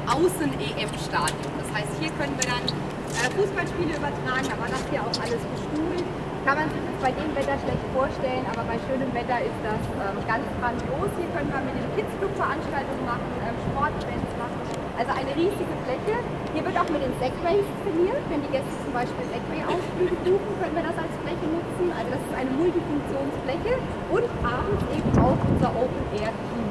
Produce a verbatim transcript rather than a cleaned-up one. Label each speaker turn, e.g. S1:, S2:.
S1: Außen-E M-Stadion. Das heißt, hier können wir dann äh, Fußballspiele übertragen, da war das hier auch alles bestuhlt. Kann man sich jetzt bei dem Wetter schlecht vorstellen, aber bei schönem Wetter ist das ähm, ganz grandios. Hier können wir mit dem Kids Club Veranstaltungen machen, ähm, Sportevents machen. Also eine riesige Fläche. Hier wird auch mit den Segways trainiert. Wenn die Gäste zum Beispiel Segway-Ausflüge buchen, können wir das als Fläche nutzen. Also das ist eine Multifunktionsfläche und abends eben auch unser Open-Air-Team.